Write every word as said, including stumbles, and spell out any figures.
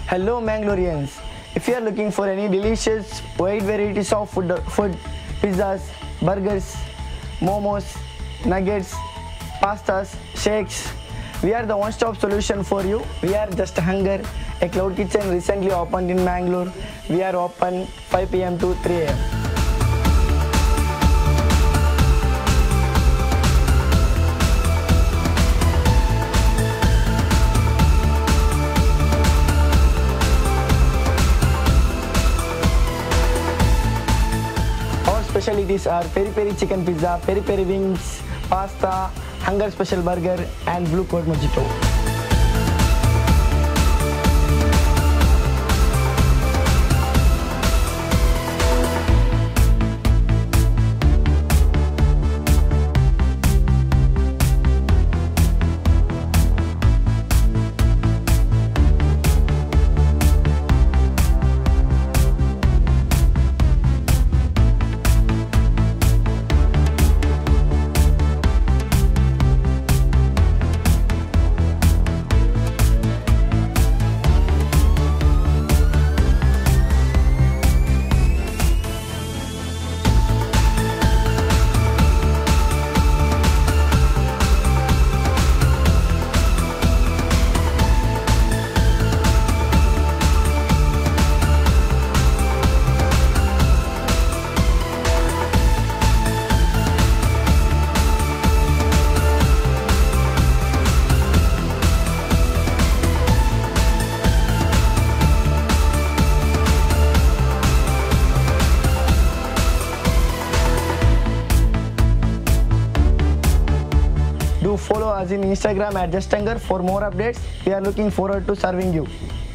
Hello Mangaloreans. If you are looking for any delicious wide varieties of food, food pizzas, burgers, momos, nuggets, pastas, shakes, we are the one-stop solution for you. We are Just Hunger, a cloud kitchen recently opened in Mangalore. We are open five p m to three a m Specialties are peri peri chicken pizza, peri peri wings, pasta, hunger special burger and blue coat mojito. Do follow us in Instagram at Just Hunger for more updates. We are looking forward to serving you.